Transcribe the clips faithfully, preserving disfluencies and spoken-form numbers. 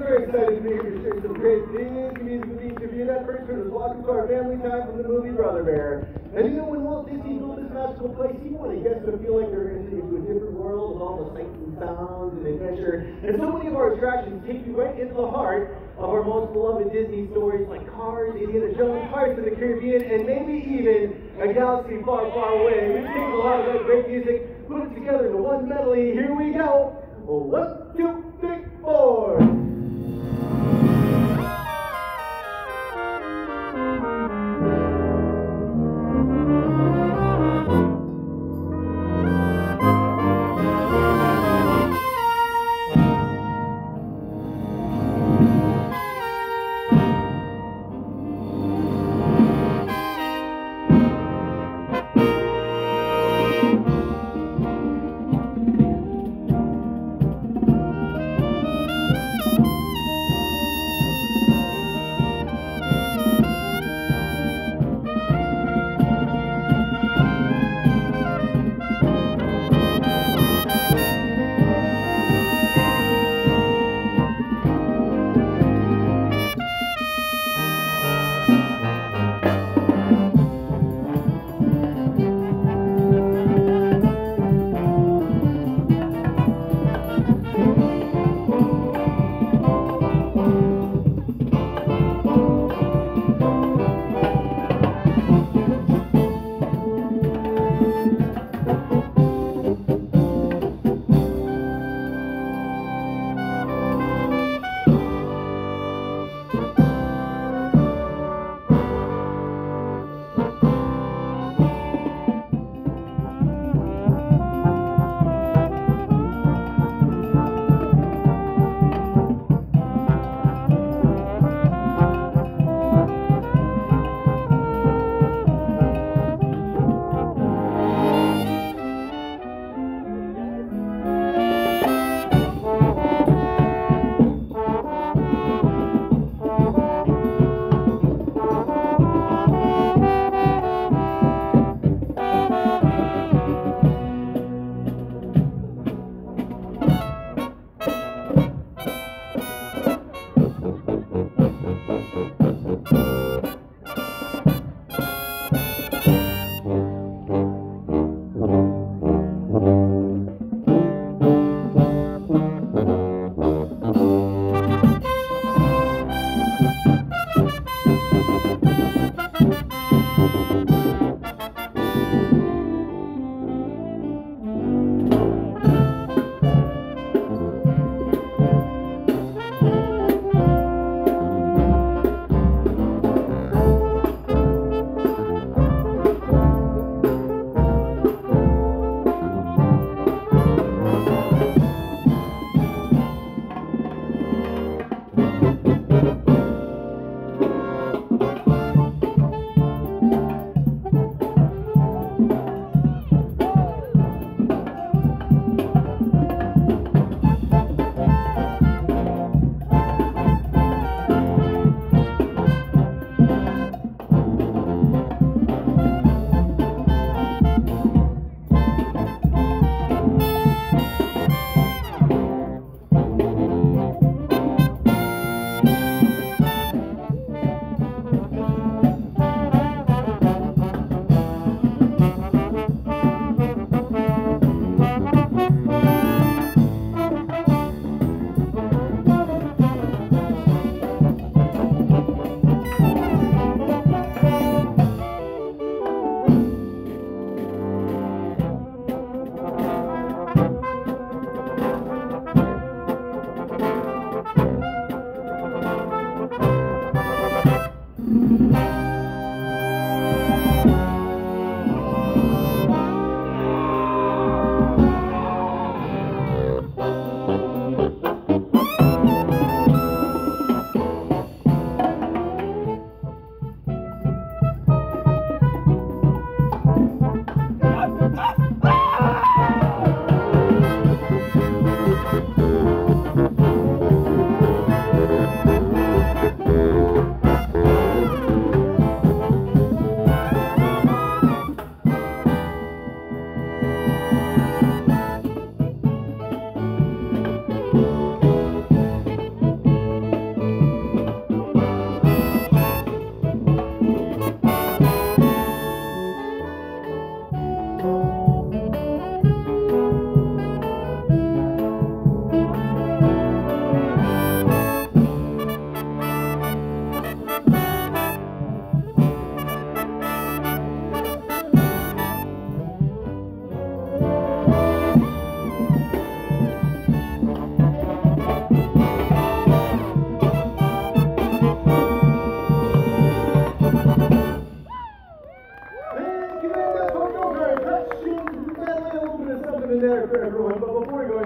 We're excited to be here to share some great Disney music with each of you. That first one was Welcome to Our Family Time from the movie Brother Bear. And you know, when Walt Disney built this magical place, he wanted guests to feel like they're entering into a different world with all the sights and sounds and adventure. And so many of our attractions take you right into the heart of our most beloved Disney stories like Cars, Indiana Jones, Pirates of the Caribbean, and maybe even A Galaxy Far, Far Away. We've taken a lot of that great music, put it together into one medley. Here we go. One, two, three, four.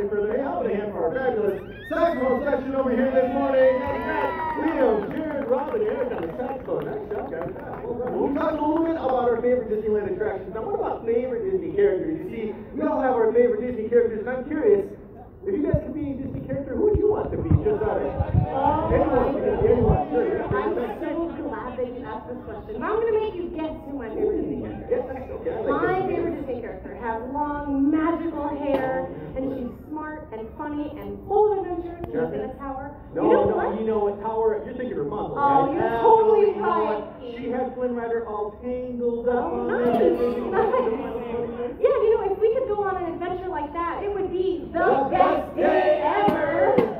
any further, hey, how about a hand for our fabulous saxophone section over here this morning? We've got Leo, Jared, Rob, and Eric on the saxophone. Nice job, guys. We'll talk a little bit about our favorite Disneyland attractions. Now, what about favorite Disney characters? You see, we all have our favorite Disney characters, and I'm curious, if you guys could be a Disney character, who would you want to be? Just out of it. Oh, anyone, anyone. Sure, yeah. I'm so glad that you asked this question. Now I'm going to make you guess who my favorite Disney character is. Yes, okay, I like My this. favorite Disney character has long, magical hair, and she's smart and funny and full of adventure. She lives in a tower. No, you know no, what? you know what, Tower, you're thinking Rapunzel, Oh, right? you're Absolutely, totally you know right. what? She had Flynn Rider all tangled up Oh, on nice. it. Nice. Yeah, you know, if we could go on an adventure like that, it would be the, The best day ever.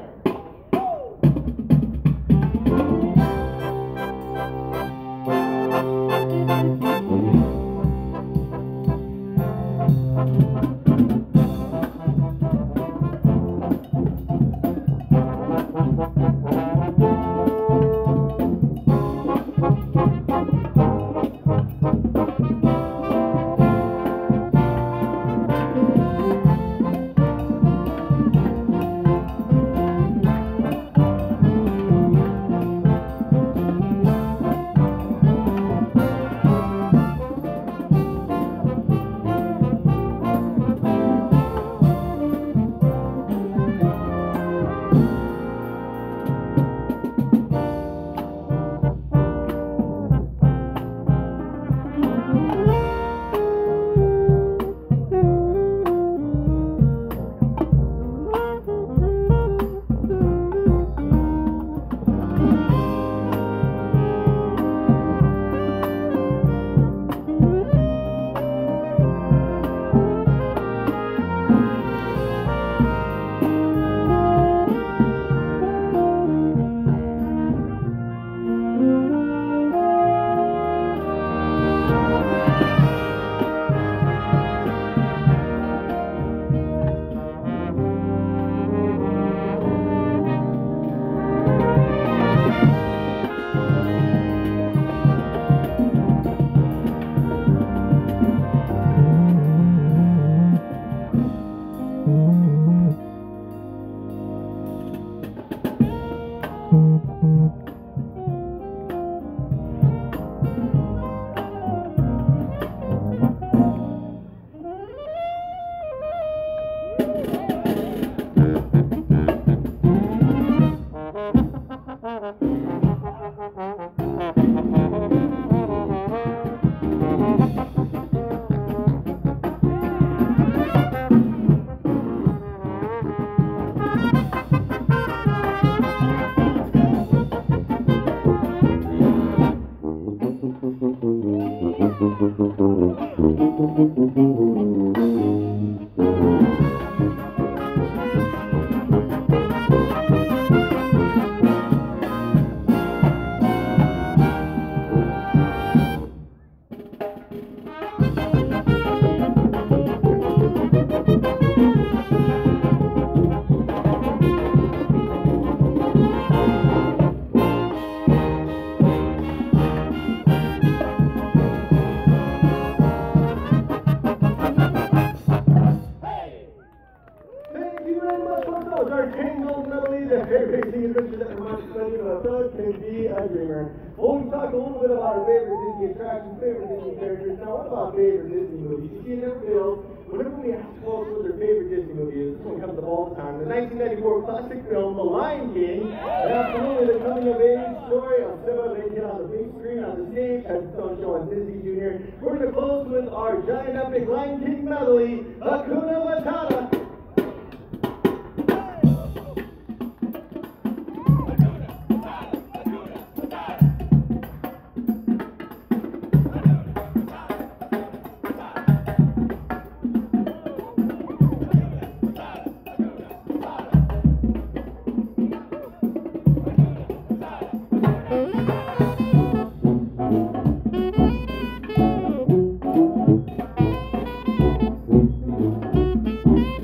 Well, we talked a little bit about our favorite Disney attractions, favorite Disney characters. Now, what about favorite Disney movies? You see, it never fails. Whenever we ask folks what their favorite Disney movie is, this one comes up all the time. The nineteen ninety-four classic film, The Lion King. And absolutely, the coming-of-age story of Simba making it on the big screen on the stage has its own show on Disney Junior We're going to close with our giant epic Lion King medley, Hakuna Matata. Thank you.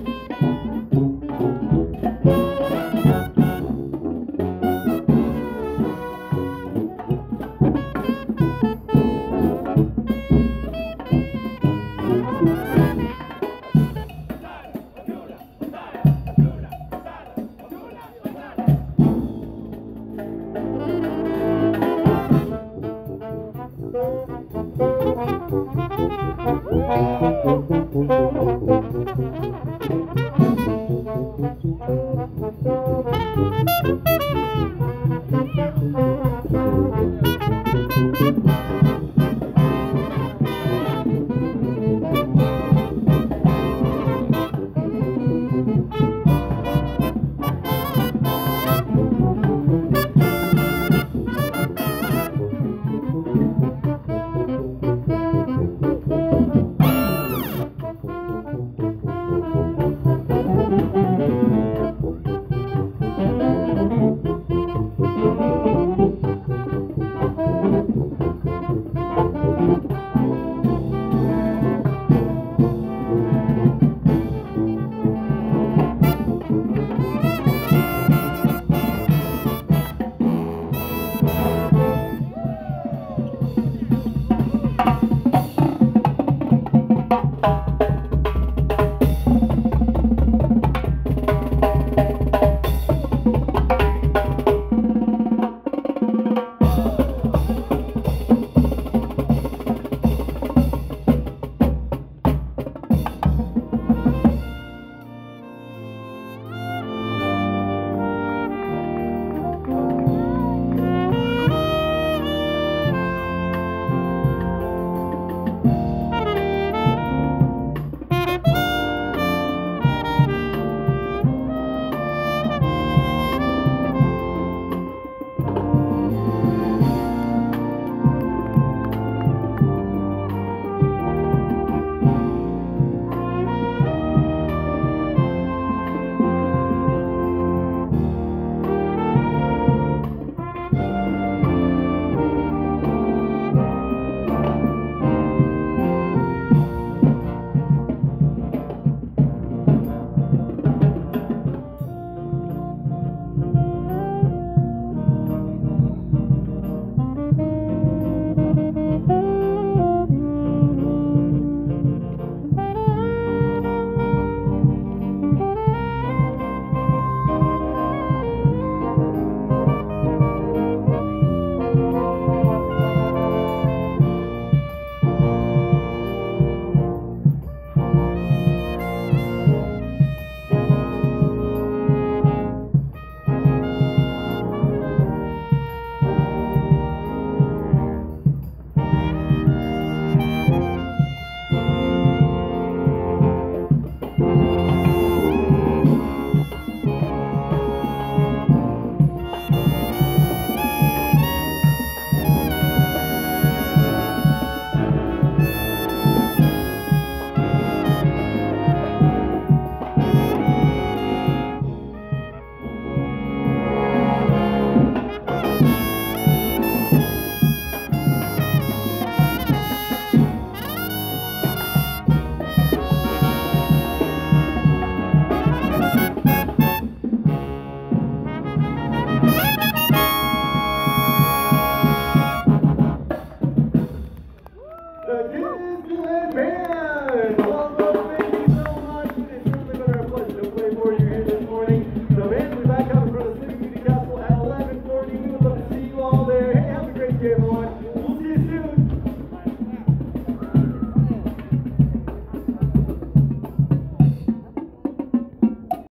Thank you.